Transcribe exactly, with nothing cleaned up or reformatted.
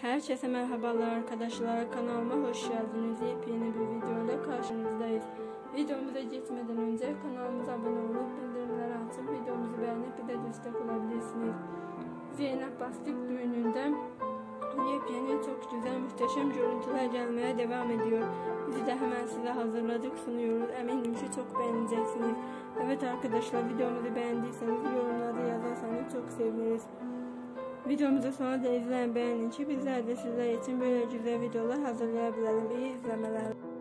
Herkese merhabalar arkadaşlar, kanalıma hoş geldiniz. Yepyeni bir videoyla karşınızdayız. Videomuza geçmeden önce kanalımıza abone olup bildirimleri açıp videomuzu beğenip bir de destek olabilirsiniz. Zeynep Bastık düğününden yepyeni, çok güzel, muhteşem görüntüler gelmeye devam ediyor. Bizi de hemen size hazırladık, sunuyoruz. Eminim ki çok beğeneceksiniz. Evet arkadaşlar, videomuzu beğendiyseniz yorumlarda yazarsanız çok seviniriz. Videomuzu sonra da izleyen beğenin ki bizler de sizler için böyle güzel videolar hazırlayabilirim. İyi izlemeler.